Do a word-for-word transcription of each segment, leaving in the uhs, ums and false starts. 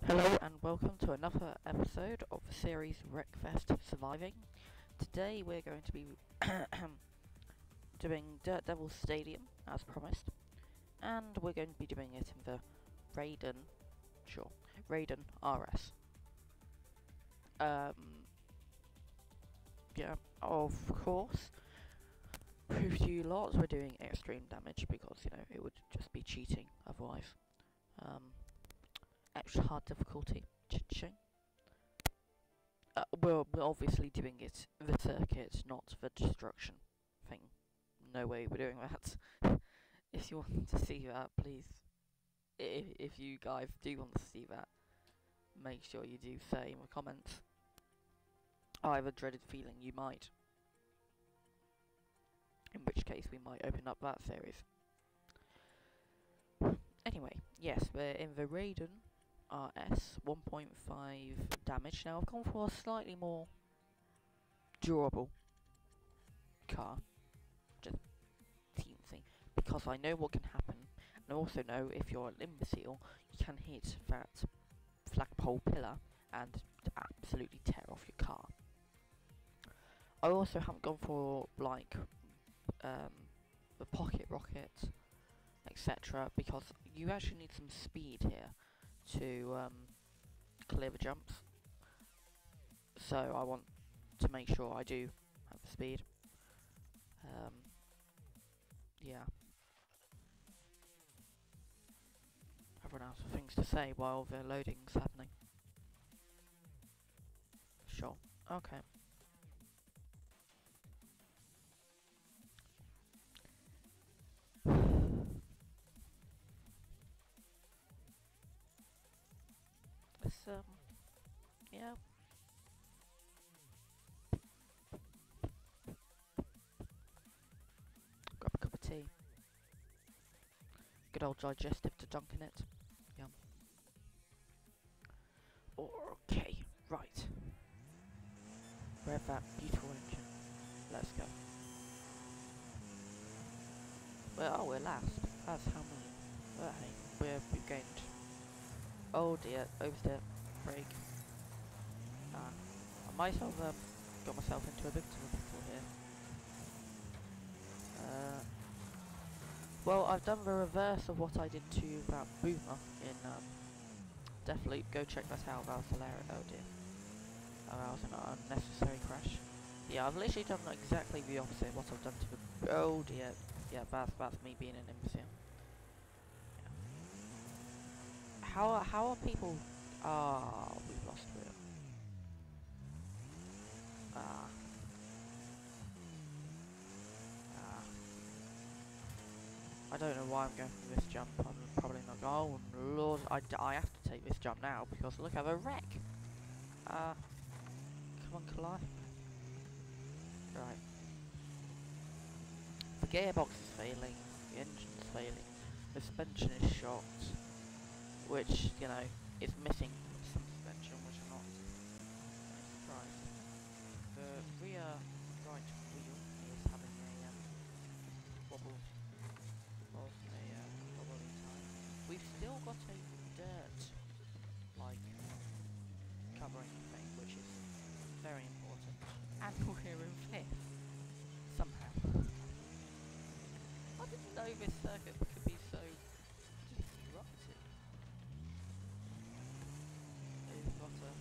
Hello and welcome to another episode of the series Wreckfest Surviving. Today we're going to be doing Dirt Devil Stadium as promised, and we're going to be doing it in the Raiden, sure, Raiden R S. Um, yeah, of course, prove to you lots we're doing extreme damage because, you know, it would just be cheating otherwise. Um, extra hard difficulty, cha-ching. Uh, we're, we're obviously doing it the circuit, not the destruction thing. No way we're doing that. If you want to see that, please, if, if you guys do want to see that, make sure you do say in the comments. I have a dreaded feeling you might. In which case we might open up that series. Anyway, yes, we're in the Raiden R S, one point five damage. Now I've gone for a slightly more durable car, just teensy, because I know what can happen, and I also know if you're an imbecile, you can hit that flagpole pillar and absolutely tear off your car. I also haven't gone for like um, the pocket rocket, et cetera, because you actually need some speed here to um, clear the jumps. So I want to make sure I do have the speed. Um, yeah. Everyone else has things to say while the loading's happening. Sure. Okay. Let's, um, yeah. Grab a cup of tea. Good old digestive to dunk in it. Yum. Okay, right. Rev that beautiful engine. Let's go. Well, oh, we're last. That's how many. Well, hey, we're, we've gained. Oh dear, oversteer. Brake. Ah. I might have um, got myself into a bit of a pickle here. Uh, well, I've done the reverse of what I did to that boomer in um, Deathloop. Go check that out, that was hilarious. Oh dear. Oh, that was an unnecessary crash. Yeah, I've literally done exactly the opposite of what I've done to the... Oh dear. Yeah, that's, that's me being an imbecile. Yeah. How, are, how are people... Ah, oh, we've lost wheel. Ah. Ah. I don't know why I'm going for this jump. I'm probably not... Oh lord, I, I have to take this jump now because look, I have a wreck. Ah. Uh, come on, collide. Right. The gearbox is failing, the engine's failing, the suspension is shot, which, you know, is missing some suspension, which I'm not surprised. The rear right wheel is having a um, wobble, of a uh, wobbly time. We've still got a dirt, like, covering thing, which is very important, and we're in fifth, somehow. I didn't know this circuit could be so disrupted. We've got a...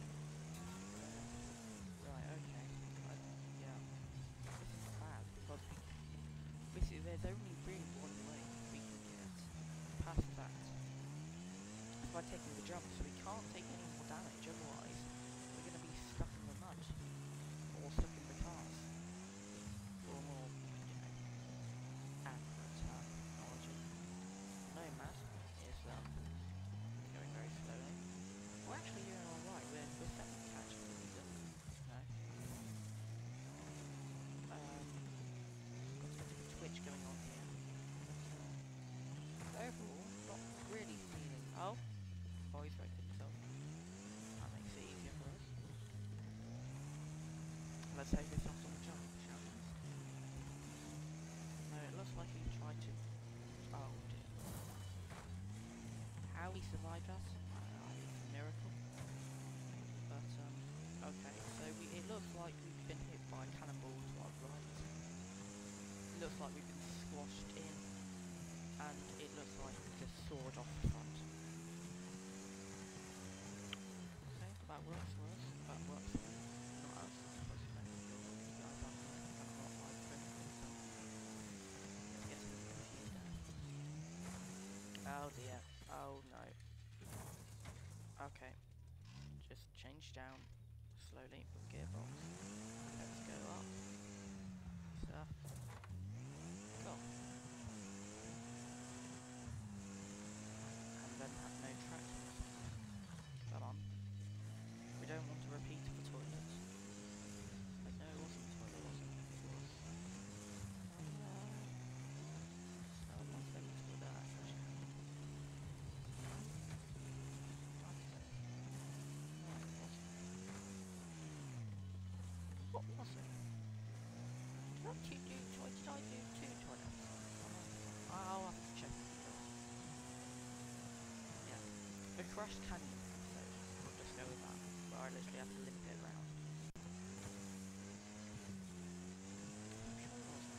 Right, okay. I, yeah. This is bad, because this is, there's only really one way we can get past that. It's by taking the jump, so we can't take any more damage, otherwise we're going to be stuck in the mud. Or stuck in the cars. Or more, you know, accurate terminology. Nomad is um, going very slowly. We're actually doing alright, we're, we're second catch for the reason. No. Um, got a bit of a twitch going on here. But, uh, overall, not really feeling... Oh! Oh, he's wrecked himself. That makes it easier for us. Let's take this off on the jump, shall we? No, it looks like he tried to... Oh dear. How he survived us? Uh, it's a miracle. like we've been squashed in, and it looks like we just soared off the front. Okay, that works for us. That works for not us, I suppose, you know. You guys have like kind of not like critical, so it's getting confused now. Oh dear. Oh no. Okay. Just change down slowly with gearbox. Let's go up. Stuff. Cool. And then have no traction. Come on. We don't want to repeat of the toilet. Like, no, it wasn't the toilet, was it? It was. Oh no. Oh, my favourite toilet actually. What was it? Did I do two toilets? Did I do two toilets? I'll have to check. Yeah. The crushed canyon episode. We'll just go with that. Where I literally have to limp it around. I'm sure it was.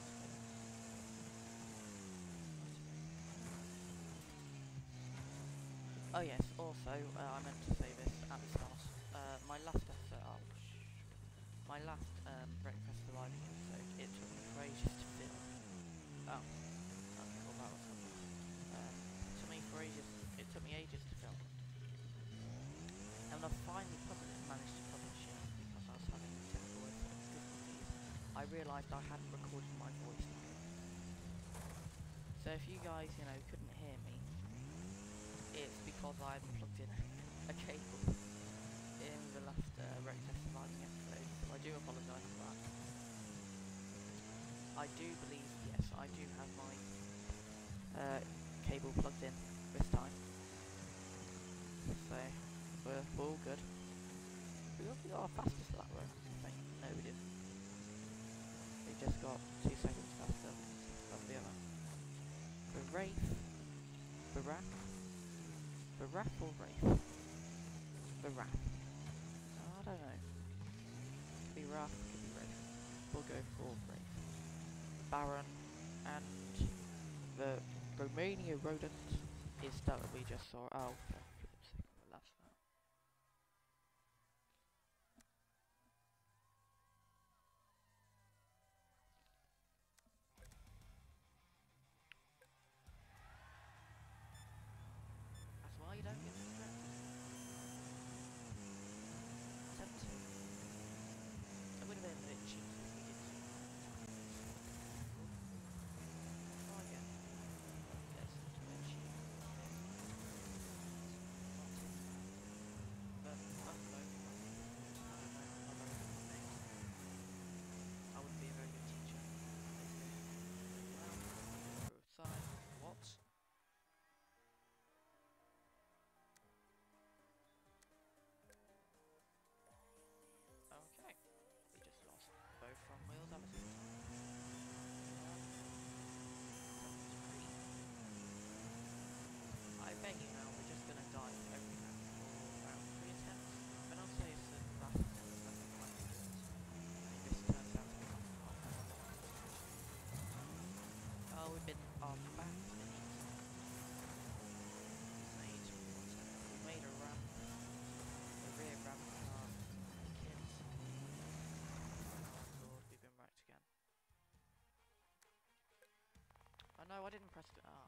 Oh yes, also, uh, I meant to say this at the start. Uh, my last episode, oh, my last um, Wreckfrest surviving episode, it took me for ages to film. Oh, okay, well that was something. Um, it took me for ages, it took me ages to film. And I finally published, managed to publish it because I was having technical difficulties. I realised I hadn't recorded my voice line. So if you guys, you know, couldn't hear me, it's because I hadn't plugged in a cable in the last uh, Wreckfest surviving episode, so I do apologise for that. I do believe, yes, I do have my uh, cable plugged in this time. So, we're, we're all good. We got, we got our fastest lap though, I think. No, we didn't. We just got two seconds faster than the other. The Wraith, the Wrath, the Wrath or Wraith? The Wrath. Oh, I don't know. Could be Wrath, could be Wraith. We'll go for Wraith. Baron and the Romania rodent is that we just saw. Oh, for flip's sake, that's that. That's why you don't get distracted. seventeen. It would have been a bit cheap if we did two. Try again. Yes, it's a bit cheap. But, I don't know. I don't know. I'm not good at names. I wouldn't be a very good teacher. Well, side. What? Okay. We just lost both front wheels at the same time. I bet you now we're just gonna die every lap for around three attempts. But I'll say it's the last attempt is nothing quite good. And this turns out to be like half an hour. Oh, we've been our back's been eaten. Made we made a ramp. A rear ramp on our kids. Oh lord, we've been wrecked again. Oh no, I didn't press it. Ah.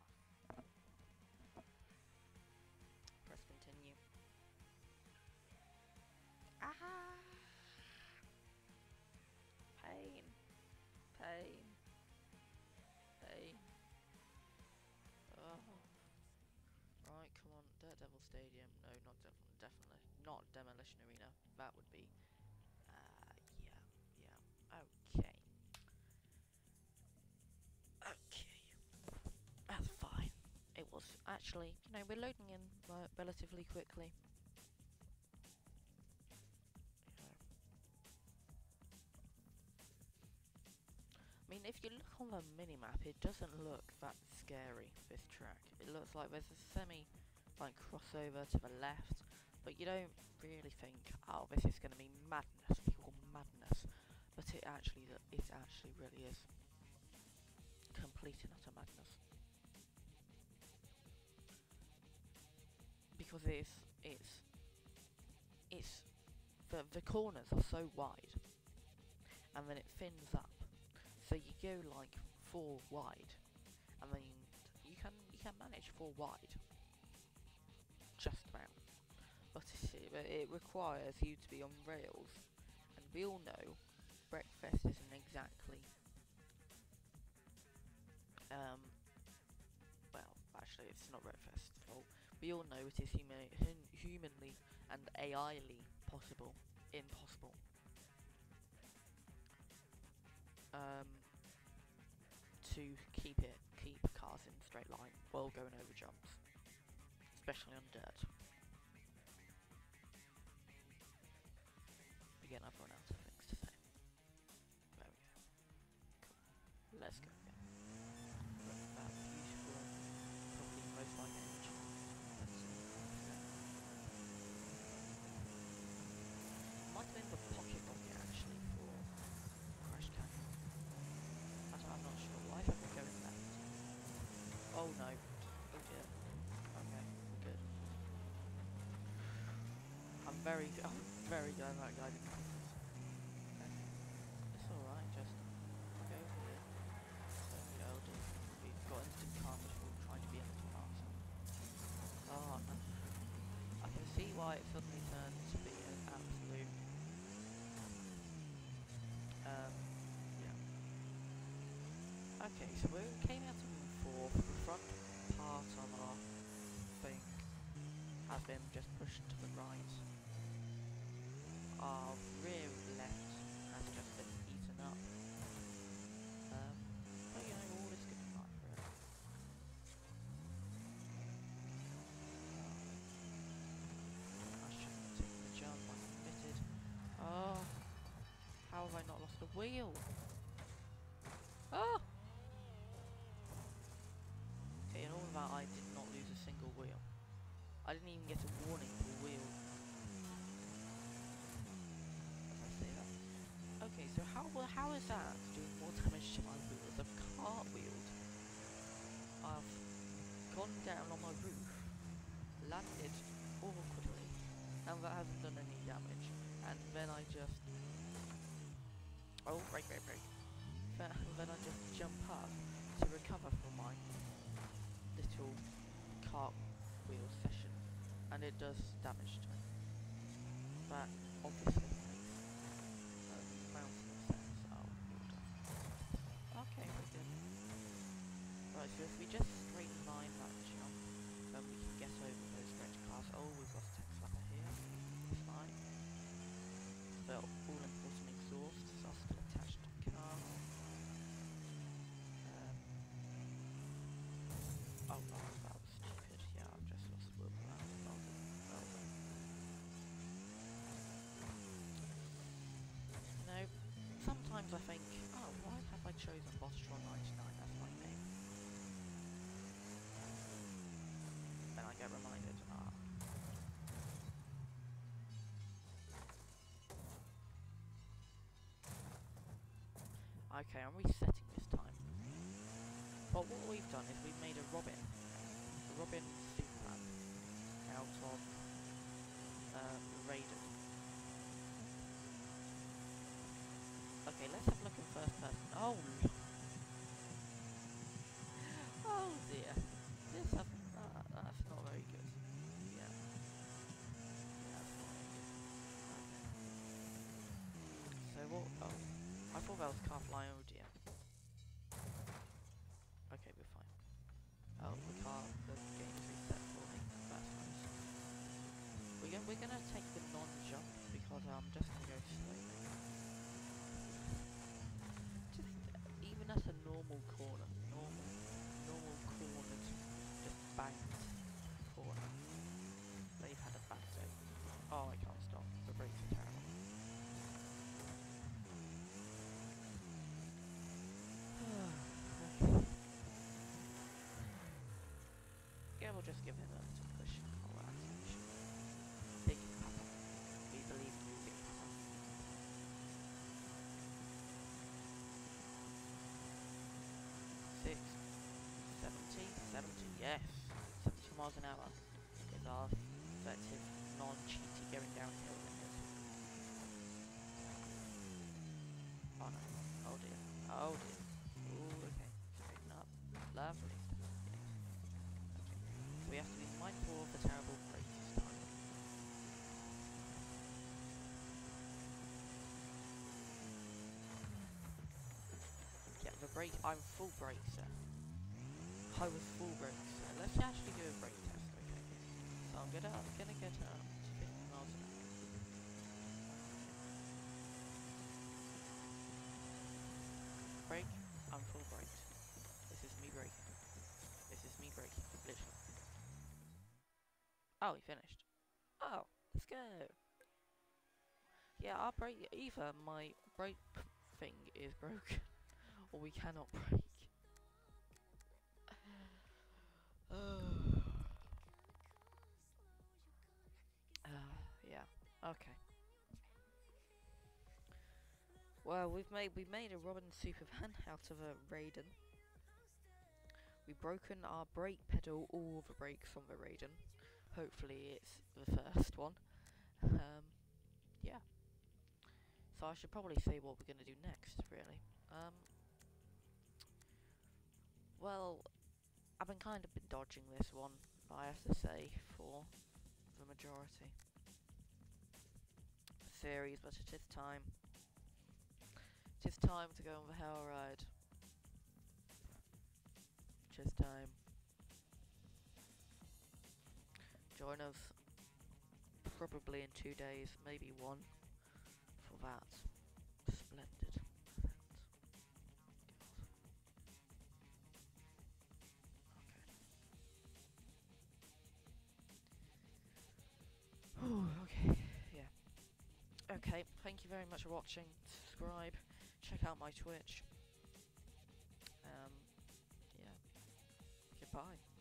Press continue. Ah! Pain. Pain. Pain. Oh. Right, come on. Daredevil Stadium. No, not def definitely. Not Demolition Arena. That would be... Uh, yeah. Yeah. Okay. Okay. That's fine. It was actually... You know, we're loading in uh, relatively quickly. I mean, if you look on the minimap, it doesn't look that scary, this track. It looks like there's a semi, like, crossover to the left, but you don't really think, oh, this is going to be madness, pure madness. But it actually, it actually really is. complete and utter madness. Because it's it's it's the the corners are so wide, and then it thins up, so you go like four wide, and then you can you can manage four wide, just about. But it, it requires you to be on rails, and we all know Wreckfest isn't exactly um well, actually it's not Wreckfest's fault. We all know it is huma hum humanly and A I-ly possible, impossible. Um, to keep it, keep cars in straight line while going over jumps, especially on dirt. Again, I've run out of things to say. There we go. Cool. Let's go again. Look at that beautiful, probably most like engine. Might have been the pocket rocket actually for Crash Canyon. I don't, I'm not sure. Why have we going left? Oh no. Oh dear. Okay, we're good. I'm very, I'm very glad that guy didn't hit us. Okay. It's alright, just go here. So go, just, we've got instant karma for trying to be a little faster. Oh no. I can see why it suddenly turned to be an absolute Um, yeah. Okay, so we came out of room four. The front part of our thing has been just pushed to the right. Our rear left has just been eaten up. Um, but you know, all is good in life, really. I shouldn't have taken the jump, I admitted. Oh, how have I not lost a wheel? Oh! Okay, in all of that, I did not lose a single wheel. I didn't even get a warning for wheel. As I say that. Okay, so how well, how is that doing more damage to my wheels? I've cartwheeled. I've gone down on my roof, landed awkwardly, and that hasn't done any damage. And then I just... Oh, break, break, break. Then, then I just jump up to recover from my little cartwheel session, and it does damage to me. That obviously makes a mountain of sense. Oh, water. Okay, we're good. Right, so if we just straight line that jump, then we can get over those stretch cars. Oh, we've got a tech slapper here. Fine. But all important exhausts are still attached to the car. Um, oh, oh, that was stupid. Yeah, I've just lost the wheel for that. Well done. Well done. You know, sometimes I think, oh, why have I chosen Bostron ninety-nine as my name? Then I get reminded, ah. Okay, I'm resetting this time. But what we've done is we've made a Robin, a Robin Superman, out of uh, Raiden. Okay, let's have a look in first person. Oh, oh dear, this has, uh, that's not very good. Yeah, yeah, that's not very good. Okay. So what? Oh, I thought that was car flying. Oh dear. Okay, we're fine. Oh, the car, the game's reset for me. That's nice. We're gonna, we're gonna take the non-jump because I'm just gonna go slowly. Just even at a normal corner, normal, normal cornered, just banked corner. They've had a bad day. Oh, I can't stop. The brakes are terrible. Yeah, we'll just give him a little push. Oh, that's Big Papa. We believe in you, Big Papa. Six, miles an hour is our effective non-cheaty going downhill limit. Oh no. Oh dear. Oh dear. Ooh, okay. Straighten up. Lovely stuff. Yes. Okay. So we have to be mindful of the terrible brakes this time. Yeah, the brake. I'm full brakes, sir. I was full brakes, sir. Let's actually do a brake test, okay? So I'm gonna, I'm gonna get up to fifty miles an hour. Brake. I'm full braked. This is me braking. This is me braking. Literally. Oh, he finished. Oh, let's go. Yeah, our brake. Either my brake thing is broken, or we cannot brake. uh, yeah. Okay. Well, we've made we made a Robin Supervan out of a Raiden. We've broken our brake pedal, all the brakes on the Raiden. Hopefully, it's the first one. Um, yeah. So I should probably say what we're gonna do next, really. Um. Well, I've been kind of been dodging this one, I have to say, for the majority of the series, but it is time. It is time to go on the hell ride. It is time. Join us probably in two days, maybe one, for that splendid event. God. Okay. Okay, yeah. Okay, thank you very much for watching. Subscribe, check out my Twitch. Um, yeah. Goodbye.